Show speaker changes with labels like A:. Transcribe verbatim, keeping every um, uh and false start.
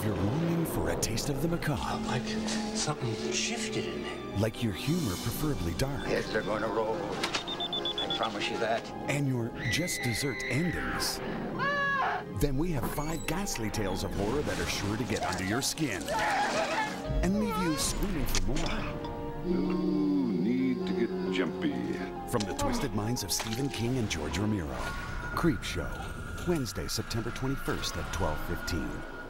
A: If you're longing for a taste of the macabre,
B: Like something shifted in there.
A: like your humor preferably dark,
C: Heads are going to roll. I promise you that.
A: and your just dessert endings, then we have five ghastly tales of horror that are sure to get under your skin and leave you screaming for more.
D: No need to get jumpy.
A: From the twisted minds of Stephen King and George Romero, Creepshow, Wednesday, September twenty-first at twelve fifteen.